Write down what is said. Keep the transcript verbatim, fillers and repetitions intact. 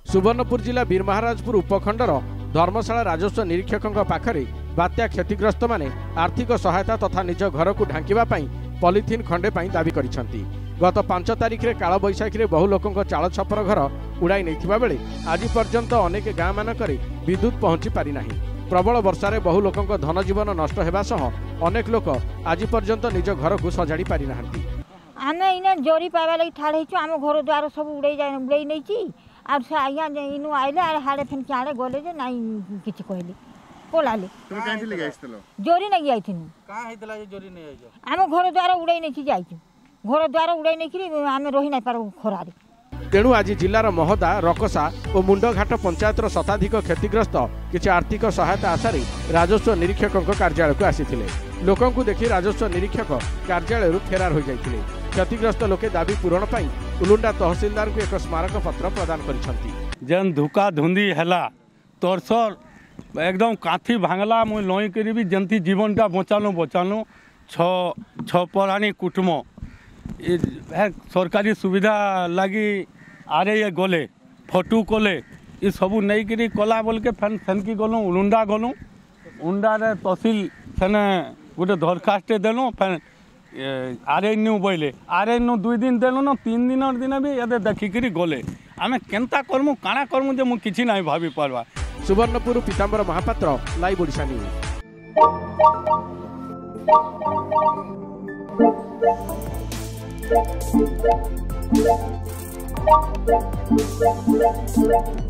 सुवर्णपुर जिला बीरमहाराजपुर उपखंडर धर्मशाला राजस्व निरीक्षकों पाखरे बात्या क्षतिग्रस्त माने आर्थिक सहायता तथा निज घर को ढांकिबा पई पॉलिथिन खंडे पई दाबी करिसंती। गत पांच तारिख रे काल बैशाखी रे बहु लोकंक चाल छपर घर उड़ाई नैथिबा बेले आज पर्यंत अनेक गाँ मानकरे विद्युत पहुंची पारि नाही। प्रबल वर्षा रे बहु लोकंक धन जीवन नष्ट हेबा सह अनेक लोक आज पर्यंत निज घर को सजाड़ी पारि नाहंती। आमे इने जोरी पाइबा लागि ठाड़ हेचु आम घर द्वार सब उड़ै जाय उड़ै नै छी आ से आइया इनु आइले आ हाडे फेन चाड़े गले जे नाइ किछि कहले पोलाले तुम काहे ले आइस्तलो जोरी नै आइथिनु का हेतला जे जोरी नै आइजो आम घर द्वार उड़ै नै छी जाइछु घर द्वार उड़ै नै कि आमे रहि नै पारो खरारे। तेणु आज जिलार महदा रकसा और मुंडघाट पंचायतर शताधिक क्षतिग्रस्त किसी आर्थिक सहायता आशा राजस्व निरीक्षकों कार्यालय को आसीथिले। लोकों को देखि राजस्व निरीक्षक कार्यालय फेरार हो जाइथिले। क्षतिग्रस्त लोके दाबी पूरण पाई उलुंडा तहसीलदार को एक स्मारक पत्र प्रदान करिसंती। जेन धुका धुंदी हैला तोरसर एकदम काथी भांगला मुई लई करी भी जंती जीवनटा बचानो बचानो छ छ परानी कुटुम ए सरकारी सुविधा लगी आरे ये गले फटू कले ये सबू नहीं करी कला बोल के फैन फैनकी गलूँ उलुंडा गलूँ उंडा रे तहसील सेने गोटे दरखास्त देलूँ फैन आरे न्यू बोले आरे न्यू दुई दिन देलूँ ना तीन दिन दिन भी ये देखिकी गले आम केन्ता करमु काଣା करमु जे मु किछि नहीं भाभी पारवा। Suvarnapur Pitambar Mahapatra live Odisha news.